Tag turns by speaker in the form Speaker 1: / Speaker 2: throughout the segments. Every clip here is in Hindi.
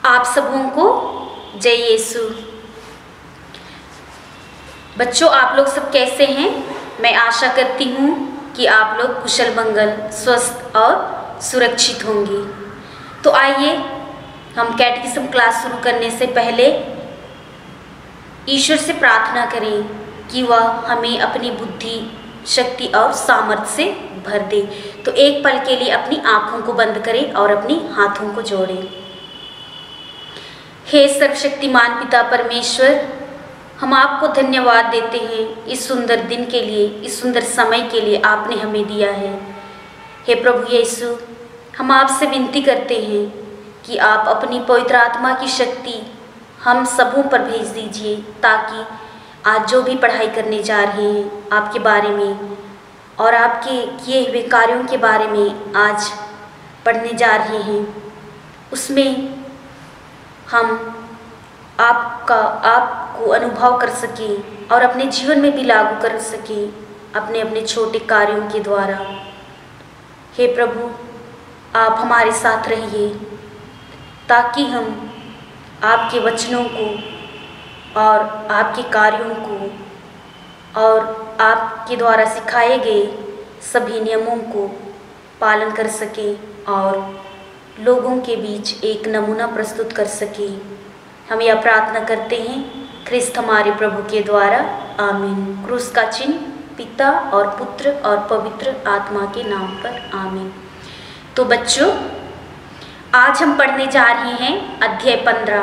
Speaker 1: आप सबों को जय यीशु। बच्चों, आप लोग सब कैसे हैं? मैं आशा करती हूँ कि आप लोग कुशल मंगल, स्वस्थ और सुरक्षित होंगे। तो आइए हम कैटेकिज्म क्लास शुरू करने से पहले ईश्वर से प्रार्थना करें कि वह हमें अपनी बुद्धि, शक्ति और सामर्थ्य से भर दे। तो एक पल के लिए अपनी आँखों को बंद करें और अपनी हाथों को जोड़ें। हे सर्वशक्तिमान पिता परमेश्वर, हम आपको धन्यवाद देते हैं इस सुंदर दिन के लिए, इस सुंदर समय के लिए आपने हमें दिया है। हे प्रभु यीशु, हम आपसे विनती करते हैं कि आप अपनी पवित्र आत्मा की शक्ति हम सबों पर भेज दीजिए, ताकि आज जो भी पढ़ाई करने जा रहे हैं आपके बारे में और आपके किए हुए कार्यों के बारे में आज पढ़ने जा रहे हैं, उसमें हम आपको अनुभव कर सकें और अपने जीवन में भी लागू कर सकें अपने अपने छोटे कार्यों के द्वारा। हे प्रभु, आप हमारे साथ रहिए ताकि हम आपके वचनों को और आपके कार्यों को और आपके द्वारा सिखाए गए सभी नियमों को पालन कर सकें और लोगों के बीच एक नमूना प्रस्तुत कर सकें। हम यह प्रार्थना करते हैं ख्रिस्त हमारे प्रभु के द्वारा, आमीन। क्रूस का चिन्ह पिता और पुत्र और पवित्र आत्मा के नाम पर, आमीन। तो बच्चों, आज हम पढ़ने जा रहे हैं अध्याय 15।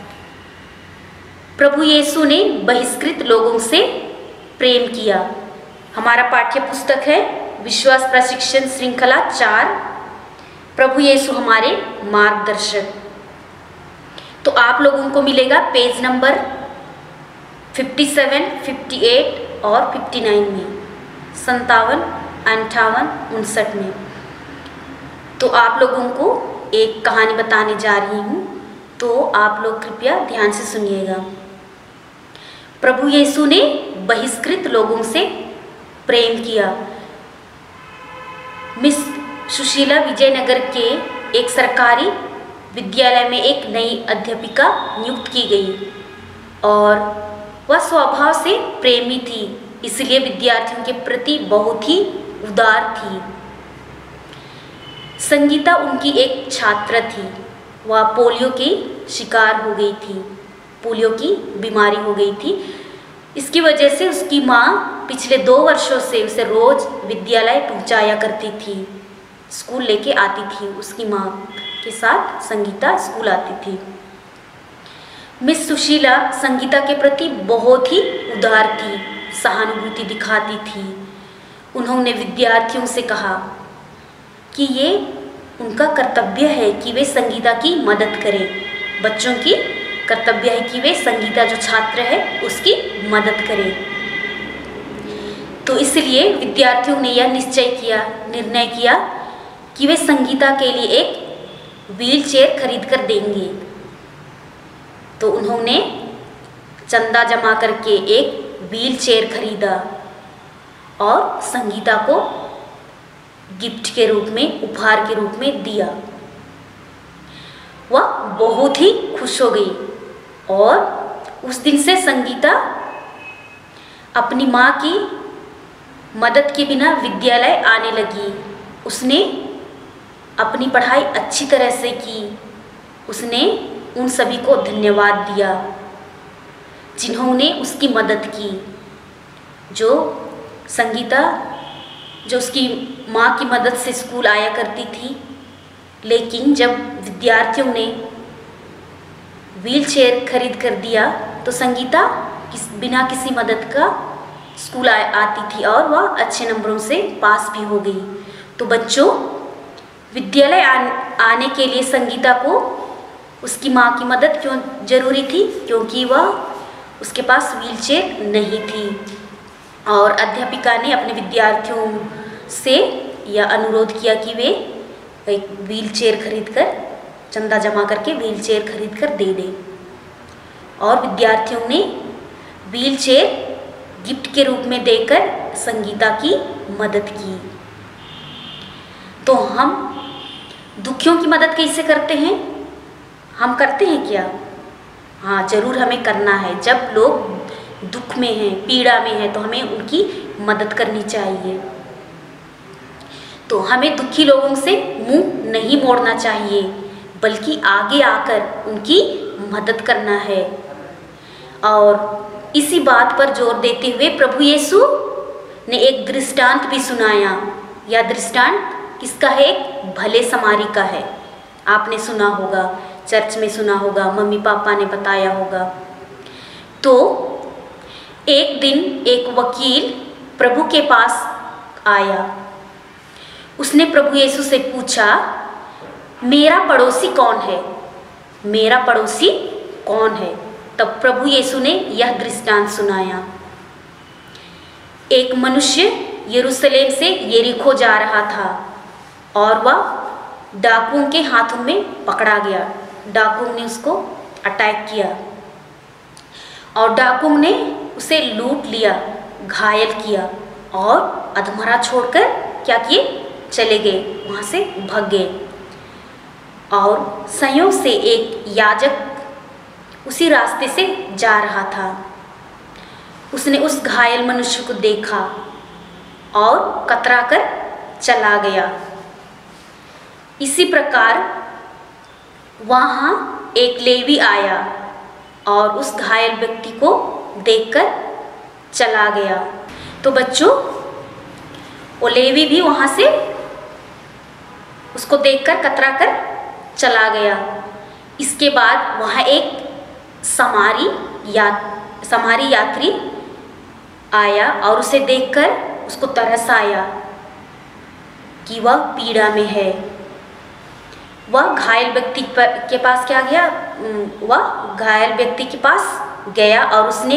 Speaker 1: प्रभु यीशु ने बहिष्कृत लोगों से प्रेम किया। हमारा पाठ्य पुस्तक है विश्वास प्रशिक्षण श्रृंखला 4, प्रभु यीशु हमारे मार्गदर्शक। तो आप लोगों को मिलेगा पेज नंबर 57, 58 और 59 में, 57, 58, 59 में। तो आप लोगों को एक कहानी बताने जा रही हूँ, तो आप लोग कृपया ध्यान से सुनिएगा। प्रभु यीशु ने बहिष्कृत लोगों से प्रेम किया। मिस सुशीला विजयनगर के एक सरकारी विद्यालय में एक नई अध्यापिका नियुक्त की गई और वह स्वभाव से प्रेमी थी, इसलिए विद्यार्थियों के प्रति बहुत ही उदार थी। संगीता उनकी एक छात्रा थी। वह पोलियो की शिकार हो गई थी, पोलियो की बीमारी हो गई थी। इसकी वजह से उसकी माँ पिछले 2 वर्षों से उसे रोज विद्यालय पहुँचाया करती थी, स्कूल लेके आती थी। उसकी माँ के साथ संगीता स्कूल आती थी। मिस सुशीला संगीता के प्रति बहुत ही उदार थी, सहानुभूति दिखाती थी। उन्होंने विद्यार्थियों से कहा कि ये उनका कर्तव्य है कि वे संगीता की मदद करें। बच्चों की कर्तव्य है कि वे संगीता जो छात्र है उसकी मदद करें। तो इसलिए विद्यार्थियों ने यह निर्णय किया कि वे संगीता के लिए एक व्हीलचेयर खरीद कर देंगे। तो उन्होंने चंदा जमा करके एक व्हीलचेयर खरीदा और संगीता को गिफ्ट के रूप में, उपहार के रूप में दिया। वह बहुत ही खुश हो गई और उस दिन से संगीता अपनी माँ की मदद के बिना विद्यालय आने लगी। उसने अपनी पढ़ाई अच्छी तरह से की। उसने उन सभी को धन्यवाद दिया जिन्होंने उसकी मदद की। जो संगीता जो उसकी माँ की मदद से स्कूल आया करती थी, लेकिन जब विद्यार्थियों ने व्हीलचेयर खरीद कर दिया तो संगीता बिना किसी मदद का स्कूल आती थी और वह अच्छे नंबरों से पास भी हो गई। तो बच्चों, विद्यालय आने के लिए संगीता को उसकी माँ की मदद क्यों जरूरी थी? क्योंकि वह उसके पास व्हीलचेयर नहीं थी। और अध्यापिका ने अपने विद्यार्थियों से यह अनुरोध किया कि वे एक व्हीलचेयर खरीदकर, चंदा जमा करके व्हीलचेयर खरीदकर दे दें। और विद्यार्थियों ने व्हीलचेयर गिफ्ट के रूप में देकर संगीता की मदद की। तो हम दुखियों की मदद कैसे करते हैं? हम करते हैं क्या? हाँ, ज़रूर हमें करना है। जब लोग दुख में हैं, पीड़ा में हैं, तो हमें उनकी मदद करनी चाहिए। तो हमें दुखी लोगों से मुंह नहीं मोड़ना चाहिए, बल्कि आगे आकर उनकी मदद करना है। और इसी बात पर जोर देते हुए प्रभु यीशु ने एक दृष्टांत भी सुनाया। यह दृष्टांत किसका है? एक भले समारी का है। आपने सुना होगा, चर्च में सुना होगा, मम्मी पापा ने बताया होगा। तो एक दिन एक वकील प्रभु के पास आया। उसने प्रभु यीशु से पूछा, मेरा पड़ोसी कौन है? मेरा पड़ोसी कौन है? तब प्रभु यीशु ने यह दृष्टांत सुनाया। एक मनुष्य यरूशलेम से यरीको जा रहा था और वह डाकुओं के हाथों में पकड़ा गया। डाकुओं ने उसको अटैक किया और डाकुओं ने उसे लूट लिया, घायल किया और अधमरा छोड़कर क्या किए? चले गए, वहाँ से भाग गए। और संयोग से एक याजक उसी रास्ते से जा रहा था। उसने उस घायल मनुष्य को देखा और कतरा कर चला गया। इसी प्रकार वहाँ एक लेवी आया और उस घायल व्यक्ति को देखकर चला गया। तो बच्चों, वो लेवी भी वहाँ से उसको देखकर कतरा कर चला गया। इसके बाद वहाँ एक समारी यात्री आया और उसे देखकर उसको तरस आया कि वह पीड़ा में है। वह घायल व्यक्ति के पास क्या गया? वह घायल व्यक्ति के पास गया और उसने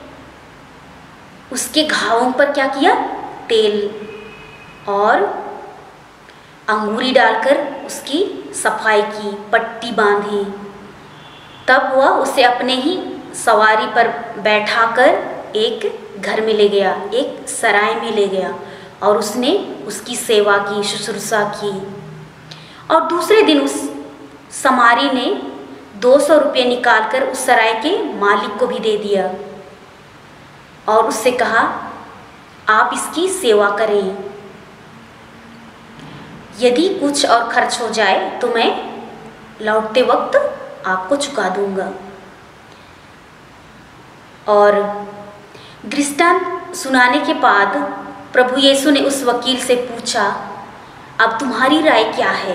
Speaker 1: उसके घावों पर क्या किया? तेल और अंगूरी डालकर उसकी सफाई की, पट्टी बांधी। तब वह उसे अपने ही सवारी पर बैठाकर एक घर में ले गया, एक सराय में ले गया और उसने उसकी सेवा की, शुश्रूषा की। और दूसरे दिन उस समारी ने 200 रुपये निकालकर उस सराय के मालिक को भी दे दिया और उससे कहा, आप इसकी सेवा करें। यदि कुछ और खर्च हो जाए तो मैं लौटते वक्त आपको चुका दूंगा। और दृष्टांत सुनाने के बाद प्रभु यीशु ने उस वकील से पूछा, अब तुम्हारी राय क्या है?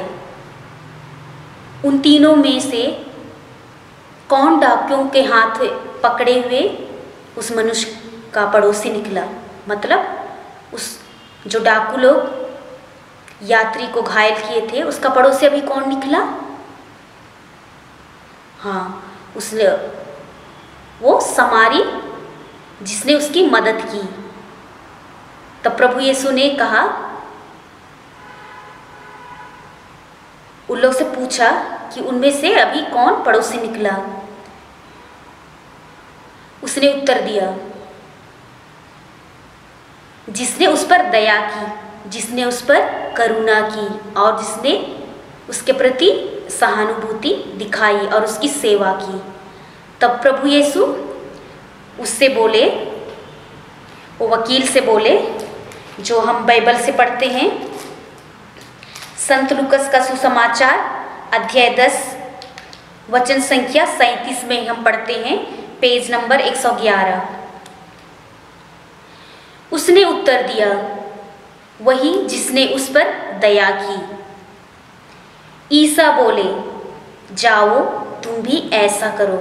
Speaker 1: उन तीनों में से कौन डाकुओं के हाथ पकड़े हुए उस मनुष्य का पड़ोसी निकला? मतलब उस जो डाकू लोग यात्री को घायल किए थे, उसका पड़ोसी अभी कौन निकला? हाँ, उसने वो समारी जिसने उसकी मदद की। तब प्रभु यीशु ने कहा, उन लोग से पूछा कि उनमें से अभी कौन पड़ोसी निकला? उसने उत्तर दिया, जिसने उस पर दया की, जिसने उस पर करुणा की और जिसने उसके प्रति सहानुभूति दिखाई और उसकी सेवा की। तब प्रभु यीशु उससे बोले, वो वकील से बोले, जो हम बाइबल से पढ़ते हैं, संत लूकस का सुसमाचार अध्याय 10 वचन संख्या 37 में हम पढ़ते हैं, पेज नंबर 111। उसने उत्तर दिया, वही जिसने उस पर दया की। ईसा बोले, जाओ तुम भी ऐसा करो।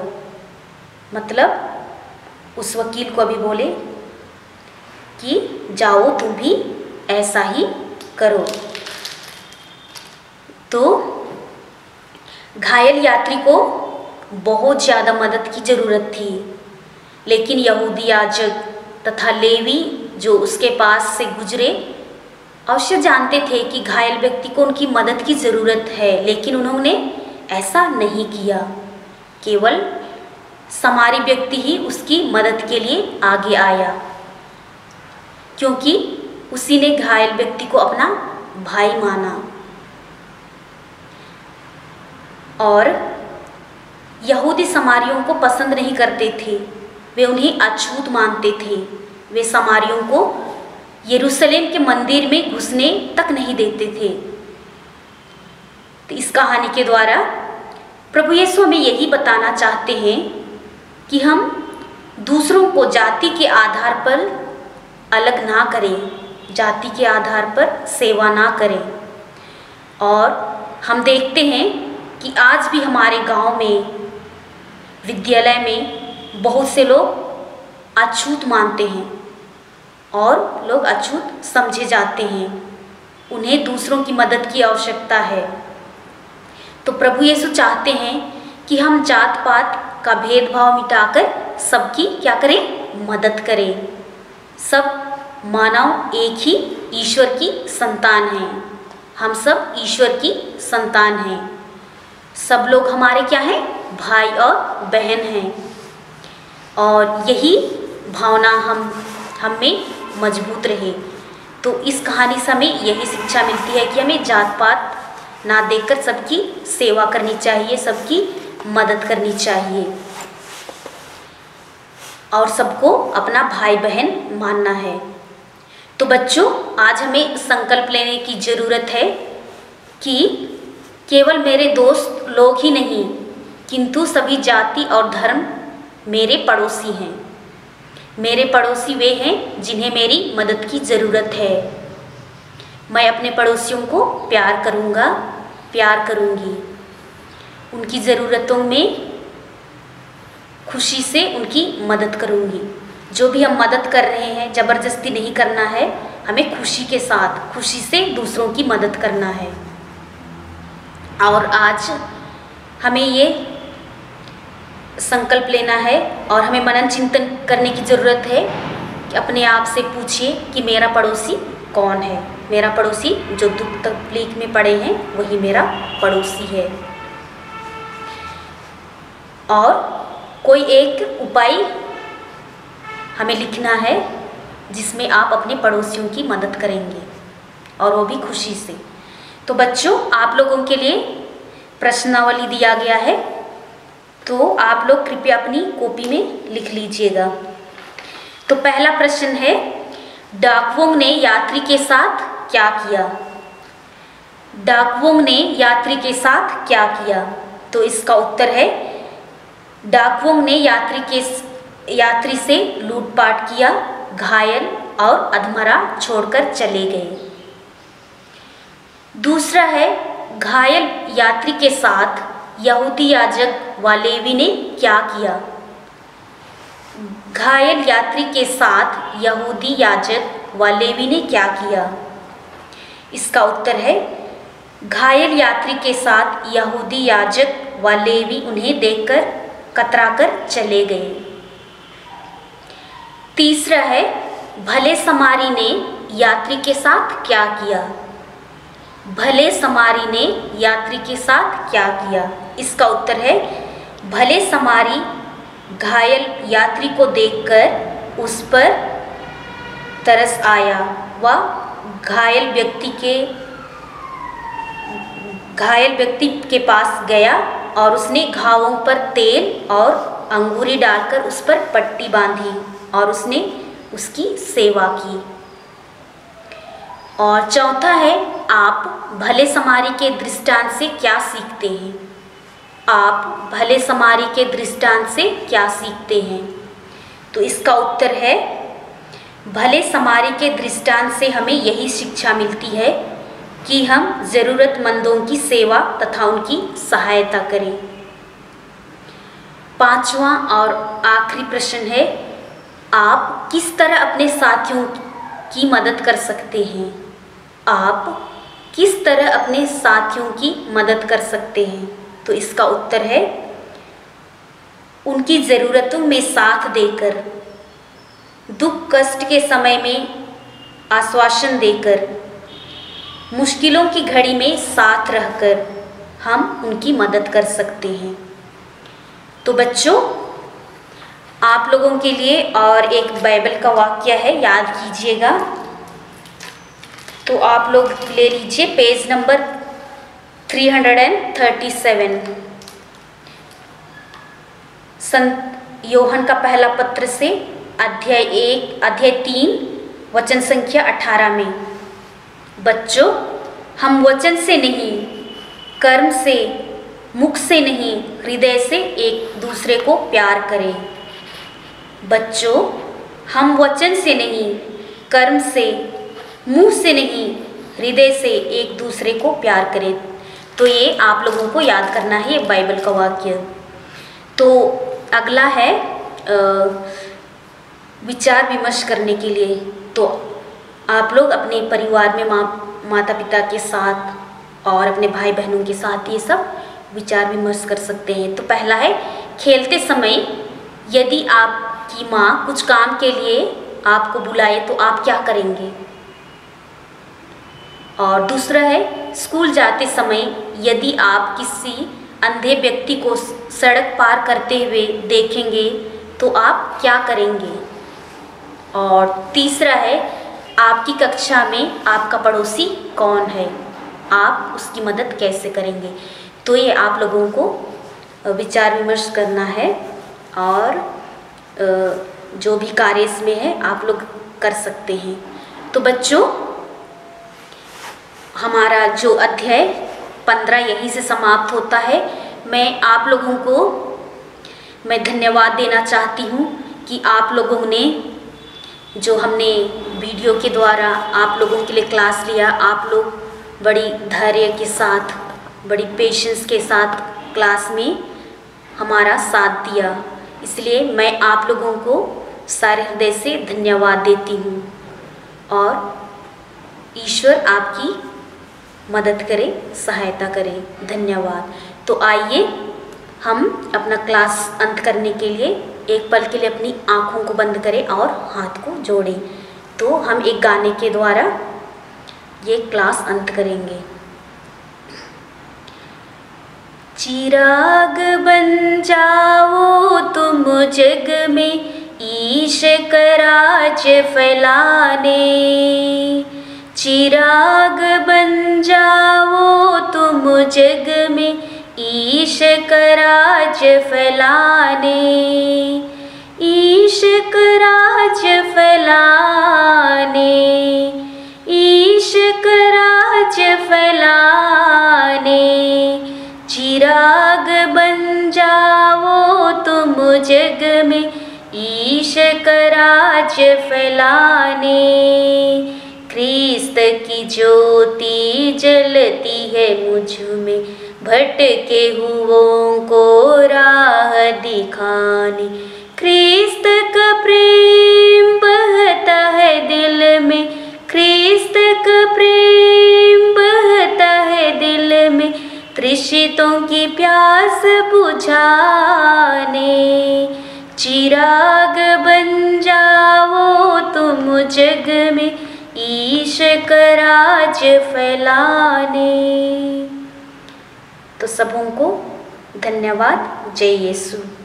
Speaker 1: मतलब उस वकील को अभी बोले कि जाओ तुम भी ऐसा ही करो। तो घायल यात्री को बहुत ज़्यादा मदद की ज़रूरत थी, लेकिन यहूदी याजक तथा लेवी जो उसके पास से गुजरे अवश्य जानते थे कि घायल व्यक्ति को उनकी मदद की ज़रूरत है, लेकिन उन्होंने ऐसा नहीं किया। केवल समारी व्यक्ति ही उसकी मदद के लिए आगे आया, क्योंकि उसी ने घायल व्यक्ति को अपना भाई माना। और यहूदी समारियों को पसंद नहीं करते थे, वे उन्हें अछूत मानते थे। वे समारियों को यरूशलेम के मंदिर में घुसने तक नहीं देते थे। तो इस कहानी के द्वारा प्रभु यीशु हमें यही बताना चाहते हैं कि हम दूसरों को जाति के आधार पर अलग ना करें, जाति के आधार पर सेवा ना करें। और हम देखते हैं कि आज भी हमारे गांव में, विद्यालय में बहुत से लोग अछूत मानते हैं और लोग अछूत समझे जाते हैं। उन्हें दूसरों की मदद की आवश्यकता है। तो प्रभु यीशु चाहते हैं कि हम जात पात का भेदभाव मिटाकर सबकी क्या करें? मदद करें। सब मानव एक ही ईश्वर की संतान हैं। हम सब ईश्वर की संतान हैं। सब लोग हमारे क्या हैं? भाई और बहन हैं। और यही भावना हम में मजबूत रहे। तो इस कहानी से हमें यही शिक्षा मिलती है कि हमें जात पात ना देखकर सबकी सेवा करनी चाहिए, सबकी मदद करनी चाहिए और सबको अपना भाई बहन मानना है। तो बच्चों, आज हमें संकल्प लेने की ज़रूरत है कि केवल मेरे दोस्त लोग ही नहीं, किंतु सभी जाति और धर्म मेरे पड़ोसी हैं। मेरे पड़ोसी वे हैं जिन्हें मेरी मदद की ज़रूरत है। मैं अपने पड़ोसियों को प्यार करूँगा, प्यार करूँगी। उनकी ज़रूरतों में खुशी से उनकी मदद करूँगी। जो भी हम मदद कर रहे हैं, ज़बरदस्ती नहीं करना है, हमें खुशी के साथ, खुशी से दूसरों की मदद करना है। और आज हमें ये संकल्प लेना है और हमें मनन चिंतन करने की ज़रूरत है कि अपने आप से पूछिए कि मेरा पड़ोसी कौन है। मेरा पड़ोसी जो दुख तकलीफ में पड़े हैं वही मेरा पड़ोसी है। और कोई एक उपाय हमें लिखना है जिसमें आप अपने पड़ोसियों की मदद करेंगे और वो भी खुशी से। तो बच्चों, आप लोगों के लिए प्रश्नावली दिया गया है, तो आप लोग कृपया अपनी कॉपी में लिख लीजिएगा। तो पहला प्रश्न है, डाकवोंग ने यात्री के साथ क्या किया? डाकवोंग ने यात्री के साथ क्या किया? तो इसका उत्तर है, डाकवोंग ने यात्री से लूटपाट किया, घायल और अधमरा छोड़कर चले गए। दूसरा है, घायल यात्री के साथ यहूदी याजक व लेवी ने क्या किया? घायल यात्री के साथ यहूदी याजक व लेवी ने क्या किया? इसका उत्तर है, घायल यात्री के साथ यहूदी याजक व लेवी उन्हें देखकर कतराकर चले गए। तीसरा है, भले समारी ने यात्री के साथ क्या किया? भले समारी ने यात्री के साथ क्या किया? इसका उत्तर है, भले समारी घायल यात्री को देखकर उस पर तरस आया व घायल व्यक्ति के पास गया और उसने घावों पर तेल और अंगूरी डालकर उस पर पट्टी बांधी और उसने उसकी सेवा की। और चौथा है, आप भले समारी के दृष्टांत से क्या सीखते हैं? आप भले समारी के दृष्टांत से क्या सीखते हैं? तो इसका उत्तर है, भले समारी के दृष्टांत से हमें यही शिक्षा मिलती है कि हम ज़रूरतमंदों की सेवा तथा उनकी सहायता करें। पांचवा और आखिरी प्रश्न है, आप किस तरह अपने साथियों की मदद कर सकते हैं? आप किस तरह अपने साथियों की मदद कर सकते हैं? तो इसका उत्तर है, उनकी ज़रूरतों में साथ देकर, दुख कष्ट के समय में आश्वासन देकर, मुश्किलों की घड़ी में साथ रहकर हम उनकी मदद कर सकते हैं। तो बच्चों, आप लोगों के लिए और एक बाइबल का वाक्य है, याद कीजिएगा। तो आप लोग ले लीजिए पेज नंबर 337। संत योहन का पहला पत्र से अध्याय 3 वचन संख्या 18 में, बच्चों हम वचन से नहीं, कर्म से, मुख से नहीं, हृदय से एक दूसरे को प्यार करें। बच्चों हम वचन से नहीं, कर्म से, मुंह से नहीं, हृदय से एक दूसरे को प्यार करें। तो ये आप लोगों को याद करना है, ये बाइबल का वाक्य। तो अगला है विचार विमर्श करने के लिए। तो आप लोग अपने परिवार में माता पिता के साथ और अपने भाई बहनों के साथ ये सब विचार विमर्श कर सकते हैं। तो पहला है, खेलते समय यदि आपकी माँ कुछ काम के लिए आपको बुलाए तो आप क्या करेंगे। और दूसरा है, स्कूल जाते समय यदि आप किसी अंधे व्यक्ति को सड़क पार करते हुए देखेंगे तो आप क्या करेंगे। और तीसरा है, आपकी कक्षा में आपका पड़ोसी कौन है, आप उसकी मदद कैसे करेंगे। तो ये आप लोगों को विचार विमर्श करना है और जो भी कार्य इसमें है आप लोग कर सकते हैं। तो बच्चों हमारा जो अध्याय 15 यहीं से समाप्त होता है। मैं आप लोगों को धन्यवाद देना चाहती हूँ कि आप लोगों ने जो हमने वीडियो के द्वारा आप लोगों के लिए क्लास लिया, आप लोग बड़ी धैर्य के साथ, बड़ी पेशेंस के साथ क्लास में हमारा साथ दिया। इसलिए मैं आप लोगों को सारे हृदय से धन्यवाद देती हूँ और ईश्वर आपकी मदद करे, सहायता करे। धन्यवाद। तो आइए हम अपना क्लास अंत करने के लिए एक पल के लिए अपनी आँखों को बंद करें और हाथ को जोड़ें। तो हम एक गाने के द्वारा ये क्लास अंत करेंगे। चिराग बन जाओ तुम जग में, ईश का राज फैलाने। चिराग बन जाओ तुम जग में, ईश का राज फैलाने। ईश का राज फैलाने, ईश का राज फैलाने। चिराग बन जाओ तुम जग में, ईश का राज फैलाने। ख्रिस्त की ज्योति जलती है मुझ में, भटके हुओं को राह दिखाने। ख्रिस्त का प्रेम बहता है दिल में, ख्रिस्त का प्रेम बहता है दिल में। तृषितों की प्यास बुझाने। चिराग बन जाओ तुम जग में, ईश का राज फैलाने। तो सबों को धन्यवाद। जय यीशु।